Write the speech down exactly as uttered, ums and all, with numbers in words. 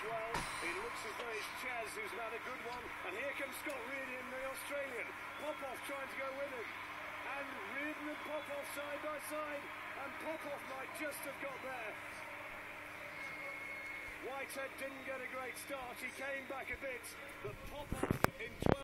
well. It looks as though it's Chaz who's had a good one. And here comes Scott Reardon, the Australian. Popoff trying to go with him. And Reardon and Popoff side by side. And Popoff might just have got there. Whitehead didn't get a great start. He came back a bit. But Popoff in twelve.